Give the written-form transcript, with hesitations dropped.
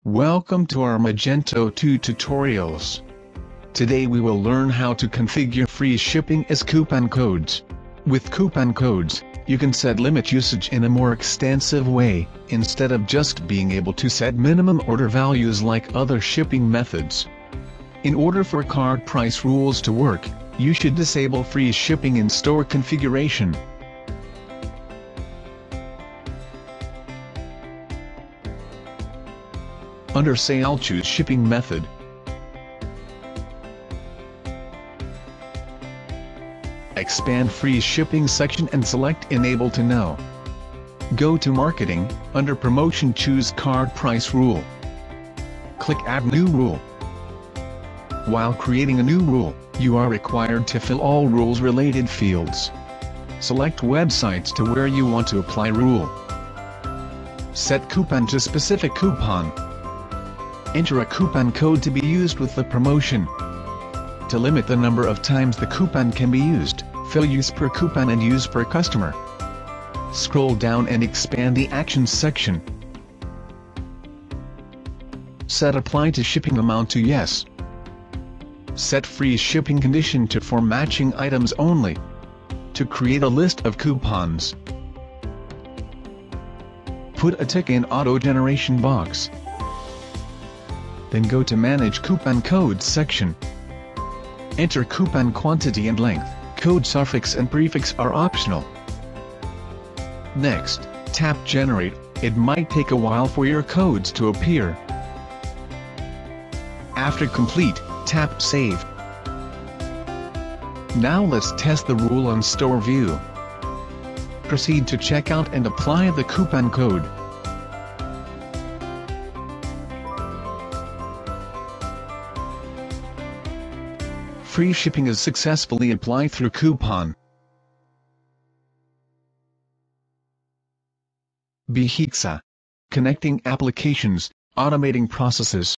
Welcome to our Magento 2 tutorials. Today we will learn how to configure free shipping as coupon codes. With coupon codes, you can set limit usage in a more extensive way, instead of just being able to set minimum order values like other shipping methods. In order for card price rules to work, you should disable free shipping in store configuration. Under Sale, choose Shipping Method. Expand Free Shipping section and select Enable to Know. Go to Marketing, under Promotion choose Card Price Rule. Click Add New Rule. While creating a new rule, you are required to fill all rules-related fields. Select websites to where you want to apply rule. Set coupon to specific coupon. Enter a coupon code to be used with the promotion. To limit the number of times the coupon can be used, fill use per coupon and use per customer. Scroll down and expand the Actions section. Set Apply to Shipping Amount to Yes. Set Free Shipping Condition to for matching items only. To create a list of coupons, put a tick in Auto Generation box. Then go to Manage Coupon Codes section. Enter coupon quantity and length. Code suffix and prefix are optional. Next, tap Generate. It might take a while for your codes to appear. After complete, tap Save. Now let's test the rule on Store View. Proceed to checkout and apply the coupon code. Free shipping is successfully applied through coupon. Hexa. Connecting applications, automating processes.